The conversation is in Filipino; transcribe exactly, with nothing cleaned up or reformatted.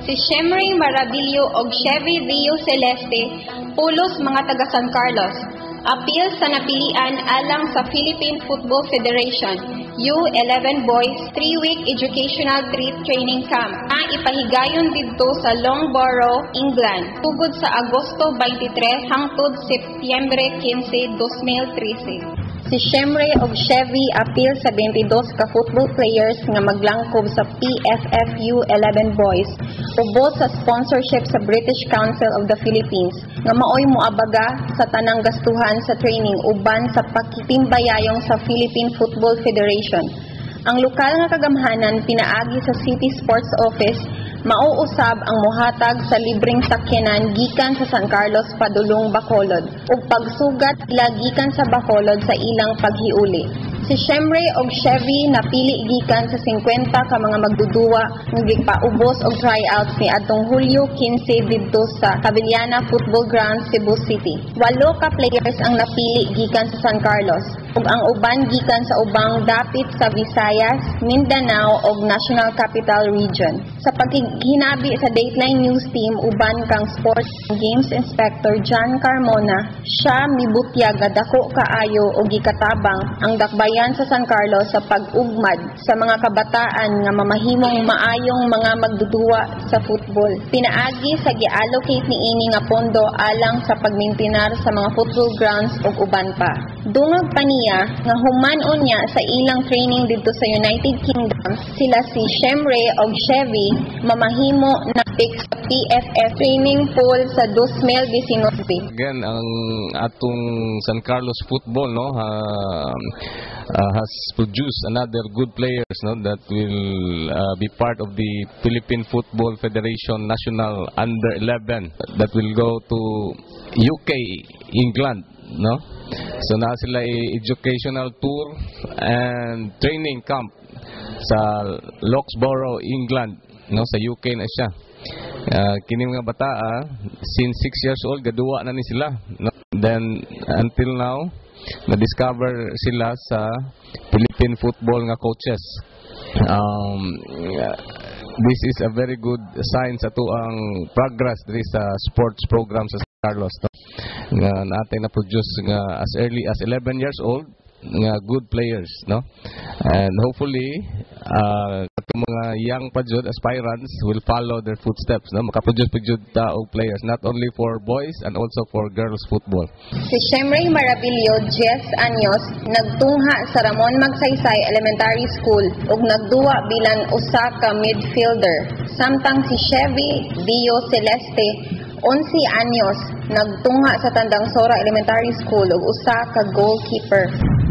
Si Shemray Marabilio og Chevy Rio Celeste, pulos mga taga San Carlos. Appeal sa napilian alang sa Philippine Football Federation, U eleven Boys three-week educational trip training camp na ipahigayon didto sa Loughborough, England, tugod sa Agosto twenty-three hangtod Setyembre fifteen, twenty thirteen. Si Shemray og Chevy appeal sa twenty-two ka football players nga maglangkob sa P F F U eleven Boys ubos sa sponsorship sa British Council of the Philippines nga maoy moabaga sa tanang gastuhan sa training uban sa pakitimbayayong sa Philippine Football Federation. Ang lokal nga kagamhanan pinaagi sa City Sports Office mauusab ang mohatag sa libreng sakyanan gikan sa San Carlos padulong Bacolod ug pagsugat ila gikan sa Bacolod sa ilang paghiuli. Si Shemray og Chevy napili gikan sa fifty ka mga magduduwa nga gigpaubos og tryouts ni adtong Hulyo fifteen didto sa Cavillana Football Grounds, Cebu City. Walo ka players ang napili gikan sa San Carlos ug ang uban gikan sa ubang dapit sa Visayas, Mindanao ug National Capital Region. Sa paghinabi sa Dateline News Team uban kang Sports and Games Inspector John Carmona, siya mibutyag nga dako kaayo og gikatabang ang dakbayan sa San Carlos sa pag-ugmad sa mga kabataan nga mamahimong maayong mga magduduwa sa football. Pinaagi sa gi-allocate niini nga pondo alang sa pagmintinar sa mga football grounds ug uban pa. Dungag pa niya nga human-on niya sa ilang training dito sa United Kingdom, sila si Shemray og Chevy mamahimo na pick sa P F F training pool sa twenty nineteen. Again, ang atong San Carlos football no uh, uh, has produced another good players no that will uh, be part of the Philippine Football Federation National Under eleven that will go to U K, England, no? So na sila educational tour and training camp sa Loughborough, England, no, sa U K na siya. Uh, kini mga bata ah, since six years old gaduwa na ni sila, no? Then until now na-discover sila sa Philippine football nga coaches. Um, this is a very good sign sa tuang progress diri sa sports program sa San Carlos. No? Nga natin na-produce nga as early as eleven years old nga good players, no? And hopefully uh, katong mga young pa jud aspirants will follow their footsteps, no? Makaproduce pa jud ta og players not only for boys and also for girls football. Si Shemray Marabilio, ten anyos, nagtungha sa Ramon Magsaysay Elementary School ug nagduwa bilang usa ka midfielder. Samtang si Chevy Rio Celeste, eleven anyos, nagtungha sa Tandang Sora Elementary School ug usa ka goalkeeper.